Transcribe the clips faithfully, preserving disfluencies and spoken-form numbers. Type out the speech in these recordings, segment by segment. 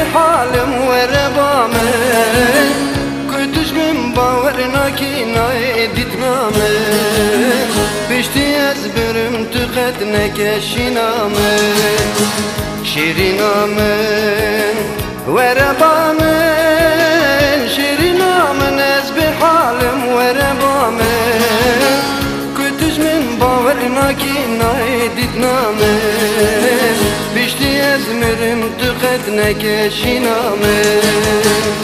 بحالم وربامن كنتش من باورنا كي نايدت نامن بشتي أزبرم تقد نكشنامن شيرينامن وربامن شيرينامن أز بحالم وربامن كنتش من باورنا كي نايدت نامن بشتي أزمرم تقد نكشنامن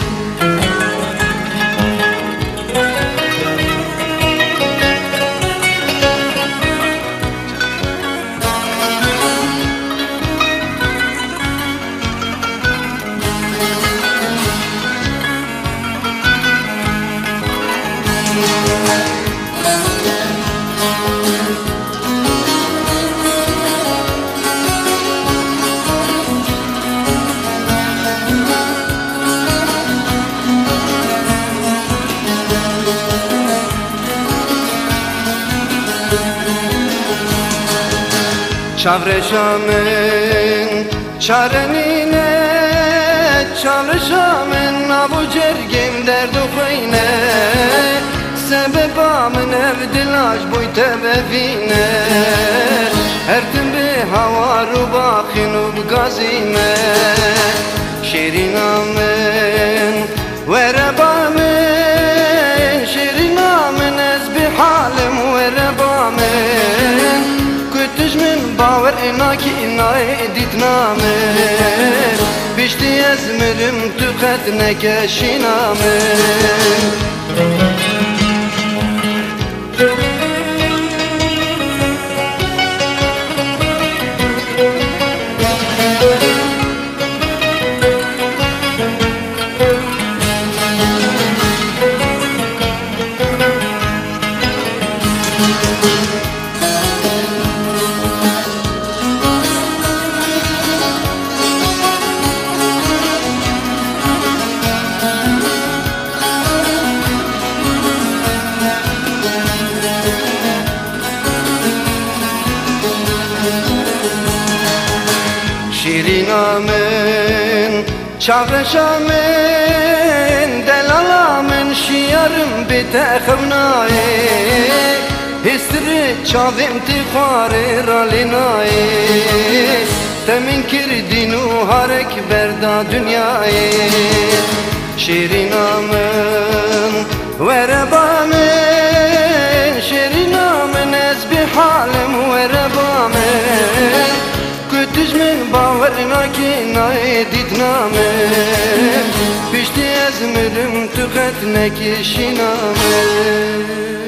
Çavreşamın çarenine çalışamın abu cergim derdu kıyne sebebamın evdilaş boy tebevine ertim bi havaru bakinu bgazime şirinamın verebamın şirinamın ezbi halim verebamın كنتش من باور إناكي إناي ديت نامن بشتي أزمرم تقد نكشي نامن şirinamın çavreşamın delalamın şiyarım bitexevnaye histri çavim tifare ralinaye temin kirdinu harek berda dünyayı şirinamın verebamın şirinamın ezbi halim verebamın كنتش من باورنا كي نايدت نامن بشتي أزمرم تقد نكشي نامن